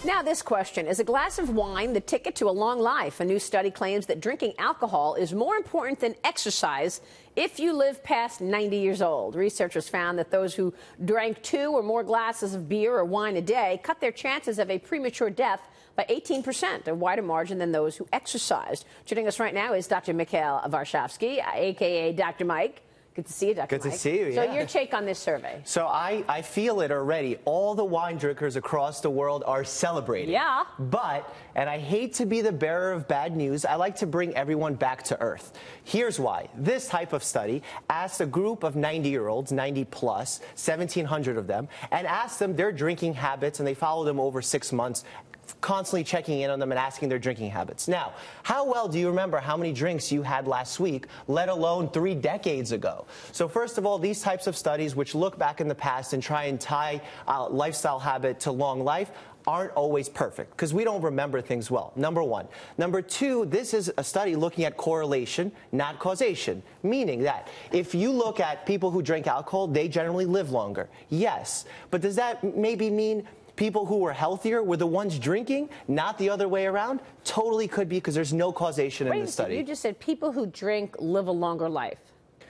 Now this question, is a glass of wine the ticket to a long life? A new study claims that drinking alcohol is more important than exercise if you live past 90 years old. Researchers found that those who drank 2 or more glasses of beer or wine a day cut their chances of a premature death by 18%, a wider margin than those who exercised. Joining us right now is Dr. Mikhail Varshavski, a.k.a. Dr. Mike. Good to see you, Dr. Mike. Good to see you, yeah. So your take on this survey? So I feel it already. All the wine drinkers across the world are celebrating. Yeah. But, and I hate to be the bearer of bad news, I like to bring everyone back to earth. Here's why. This type of study asked a group of 90-year-olds, 90 plus, 1,700 of them, and asked them their drinking habits, and they followed them over 6 months, constantly checking in on them and asking their drinking habits. Now, how well do you remember how many drinks you had last week, let alone 3 decades ago? So first of all, these types of studies, which look back in the past and try and tie lifestyle habit to long life, aren't always perfect because we don't remember things well, number one. Number two, this is a study looking at correlation, not causation, meaning that if you look at people who drink alcohol, they generally live longer. Yes, but does that maybe mean people who were healthier were the ones drinking, not the other way around? Totally could be, because there's no causation in this study. You just said people who drink live a longer life.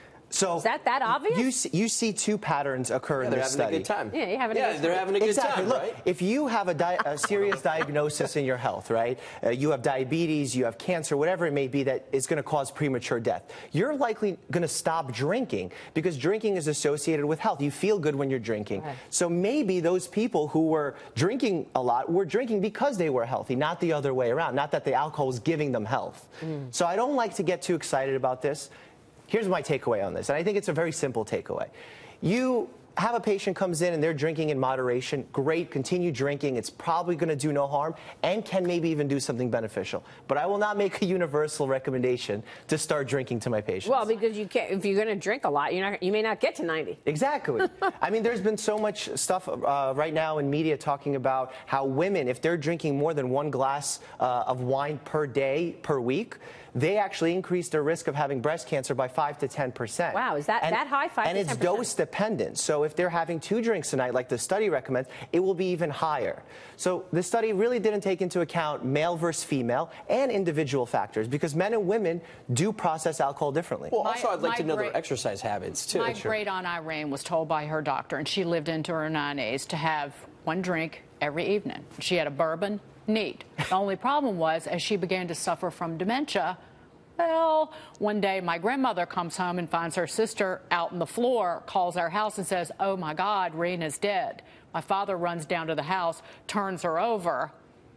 So is that obvious? You see 2 patterns occur in this study. They're having a good time. Yeah, you're having a good time. They're having a good exactly. time, Look, right? if you have a serious diagnosis in your health, right? You have diabetes, you have cancer, whatever it may be that is going to cause premature death, you're likely going to stop drinking because drinking is associated with health. You feel good when you're drinking. Right. So maybe those people who were drinking a lot were drinking because they were healthy, not the other way around, not that the alcohol was giving them health. So I don't like to get too excited about this. Here's my takeaway on this, and I think it's a very simple takeaway. You have a patient comes in and they're drinking in moderation. Great, continue drinking. It's probably going to do no harm and can maybe even do something beneficial. But I will not make a universal recommendation to start drinking to my patients. Well, because you can't, if you're going to drink a lot, you may not get to 90. Exactly. I mean, there's been so much stuff right now in media talking about how women, if they're drinking more than 1 glass of wine per day, per week, they actually increase their risk of having breast cancer by 5 to 10%. Wow, is that high? 5 to 10%? And it's dose dependent. So if they're having 2 drinks a night, like the study recommends, it will be even higher. So the study really didn't take into account male versus female and individual factors, because men and women do process alcohol differently. Well, also, I'd like to know their exercise habits, too. My great-aunt Irene was told by her doctor, and she lived into her 90s, to have 1 drink every evening. She had a bourbon. Neat. The only problem was, as she began to suffer from dementia, well, one day my grandmother comes home and finds her sister out on the floor, calls our house and says, "Oh my God, Rena's dead." My father runs down to the house, turns her over.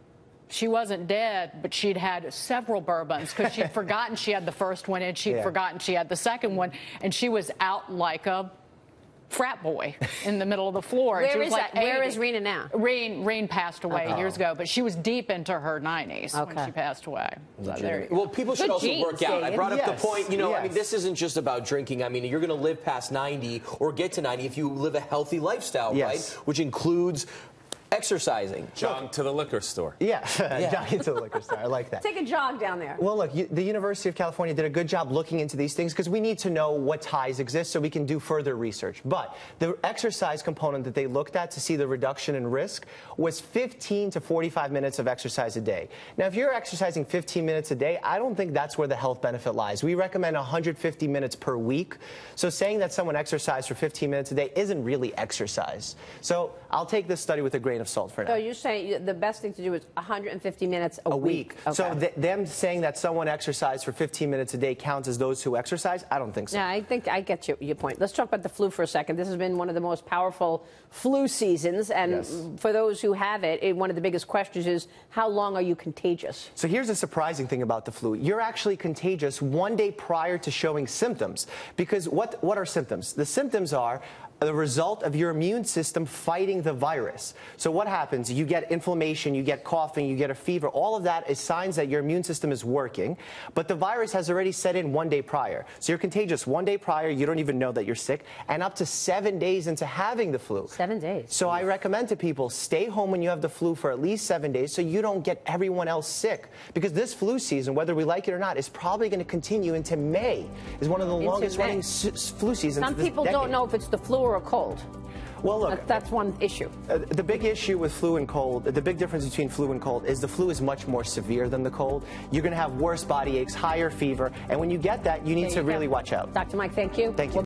She wasn't dead, but she'd had several bourbons because she'd forgotten she had the first one and she'd forgotten she had the second one, and she was out like a frat boy in the middle of the floor. Where she was is like that? Where is Rena now? Rena passed away years ago, but she was deep into her 90s when she passed away. So well, people should also work out. I brought up the point, I mean, this isn't just about drinking. I mean, you're going to live past 90 or get to 90 if you live a healthy lifestyle, right? Which includes exercising. Jog to the liquor store. Yeah, jogging to the liquor store. I like that. Take a jog down there. Well, look, the University of California did a good job looking into these things because we need to know what ties exist so we can do further research. But the exercise component that they looked at to see the reduction in risk was 15 to 45 minutes of exercise a day. Now, if you're exercising 15 minutes a day, I don't think that's where the health benefit lies. We recommend 150 minutes per week. So saying that someone exercised for 15 minutes a day isn't really exercise. So I'll take this study with a grain of salt for now. So you're saying the best thing to do is 150 minutes a week. Okay. So them saying that someone exercised for 15 minutes a day counts as those who exercise? I don't think so. Yeah, I think I get your point. Let's talk about the flu for a second. This has been one of the most powerful flu seasons, and for those who have it, one of the biggest questions is, how long are you contagious? So here's a surprising thing about the flu. You're actually contagious 1 day prior to showing symptoms, because what are symptoms? The symptoms are the result of your immune system fighting the virus. So what happens? You get inflammation, you get coughing, you get a fever. All of that is signs that your immune system is working, but the virus has already set in 1 day prior. So you're contagious 1 day prior, you don't even know that you're sick, and up to 7 days into having the flu. 7 days. So I recommend to people, stay home when you have the flu for at least 7 days so you don't get everyone else sick. Because this flu season, whether we like it or not, is probably going to continue into May. It's one of the longest running flu seasons. Some people don't know if it's the flu or a cold. Well, look, that's one issue. The big issue with flu and cold, the big difference between flu and cold is the flu is much more severe than the cold. You're going to have worse body aches, higher fever, and when you get that, you need to really watch out. Dr. Mike, thank you. Thank you.